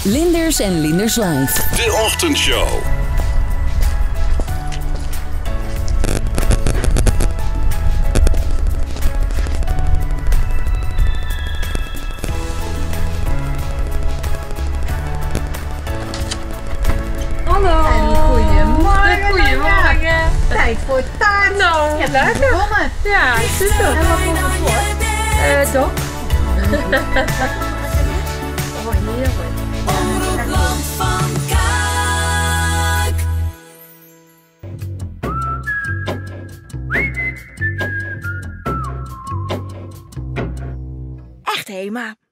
Linders en Linders Live. De Ochtendshow. Hallo. En goedemorgen. Goedemorgen. Tijd voor taart. Nou, Je hebt lekker. gewonnen. Ja, super. En wat vond het voor? Dok. Oh, heerlijk. Omroepland van Kaak. Echt, Hema.